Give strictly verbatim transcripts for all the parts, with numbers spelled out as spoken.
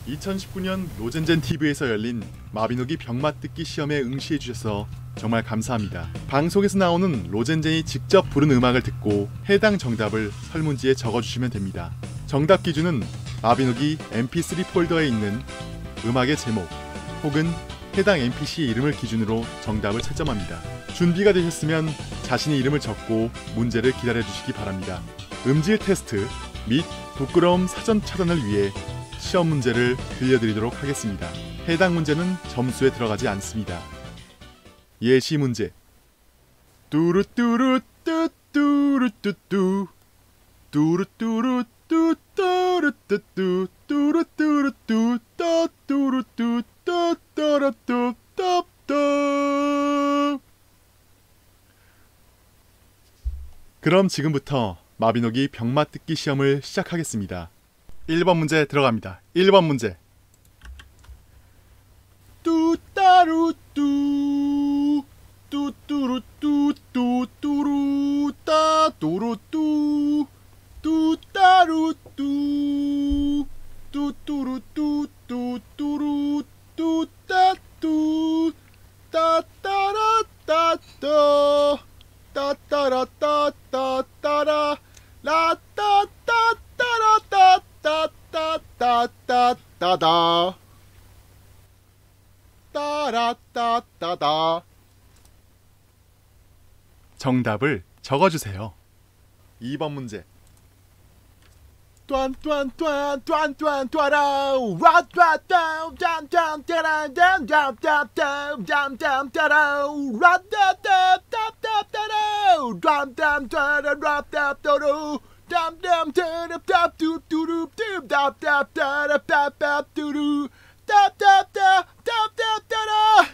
이천십구 년 로젠젠 티비에서 열린 마비노기 병맛듣기 시험에 응시해주셔서 정말 감사합니다. 방송에서 나오는 로젠젠이 직접 부른 음악을 듣고 해당 정답을 설문지에 적어주시면 됩니다. 정답 기준은 마비노기 엠피쓰리 폴더에 있는 음악의 제목 혹은 해당 엠피씨의 이름을 기준으로 정답을 채점합니다. 준비가 되셨으면 자신의 이름을 적고 문제를 기다려주시기 바랍니다. 음질 테스트 및 부끄러움 사전 차단을 위해 시험 문제를 들려드리도록 하겠습니다. 해당 문제는 점수에 들어가지 않습니다. 예시 문제. 뚜루뚜루 뚜뚜루뚜뚜 뚜루뚜루 뚜뚜루뚜뚜 뚜루뚜루뚜 따뚜루뚜 따따라뚜 따따. 그럼 지금부터 마비노기 병맛듣기 시험을 시작하겠습니다. 일 번 문제 들어갑니다. 일 번 문제. 뚜따루뚜 뚜뚜루뚜 뚜뚜루 따뚜루뚜 뚜따루뚜 뚜뚜루뚜 뚜뚜루 뚜따뚜 따따라따따 따따라따따따라 라따따따따따따따따따따 따라따따따. 정답을 적어주세요. 이 번 문제. 뚜안뚜안뚜안뚜안뚜안뚜아라 라따따 짠짠짜란짠짠짠짠짠짠짜라 라따따따따따따라 람담따라라따따로 땀땀따라따뚜뚜루뚜답답따라따따뚜루 따따따따따따라.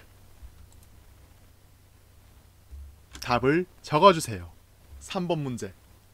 답을 적어주세요. 삼 번 문제.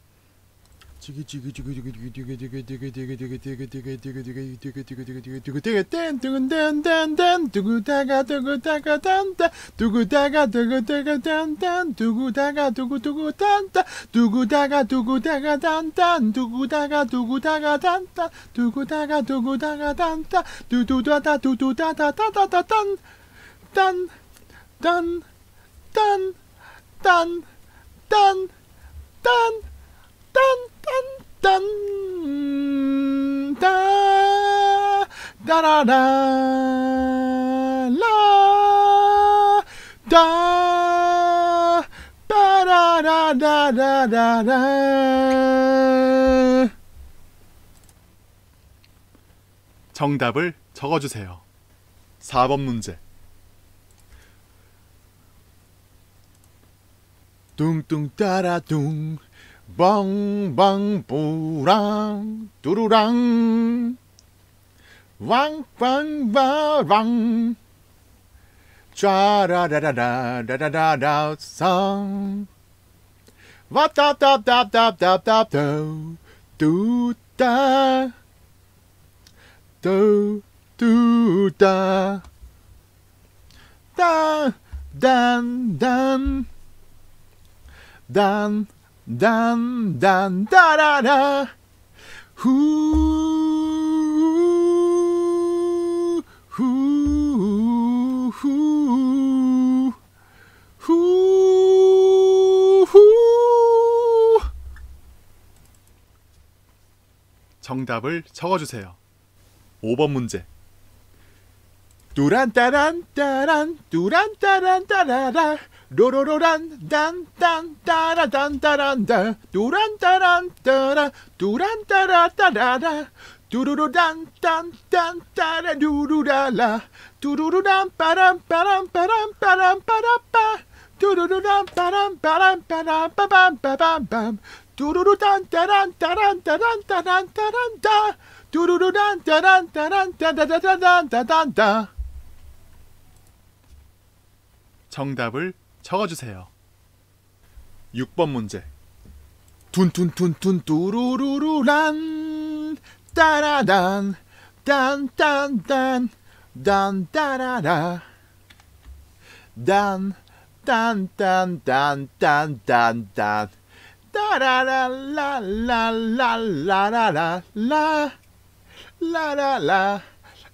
딴, 따, 따라라, 라, 따, 빠라라라라라라. 정답을 적어주세요. 사 번 문제. 뚱뚱 따라뚱 뻥뻥뿌랑 뚜루랑 왕빵바랑 쫘라라라라라라라성 와따따따따따따따 뚜따 뚜뚜따 딴딴딴 단 단, 단, 따라라 후, 후, 후, 후, 후. 정답을 적어주세요. 오 번 문제. 뚜란따란따란 뚜란따란따라라 로로로란 딴딴 따라단 따란다 뚜란따란따라 뚜란따라따라라 뚜루루란 딴딴 따라 루루라라 뚜루루란 빠람 빠람 빠람 빠람 빠라빠 뚜루루란 빠람 빠람 빠람 빠밤 빠밤밤 뚜루루 딴따란 따란 따란 따란 따란다 뚜루루란 따란 따란 따다다다단 따단다. 정답을 적어주세요. 육 번 문제. 둔둔둔둔 뚜루루루란 따라단 딴딴딴 단 따라라 단 딴딴딴딴딴딴 따라라라라라라라라 라라라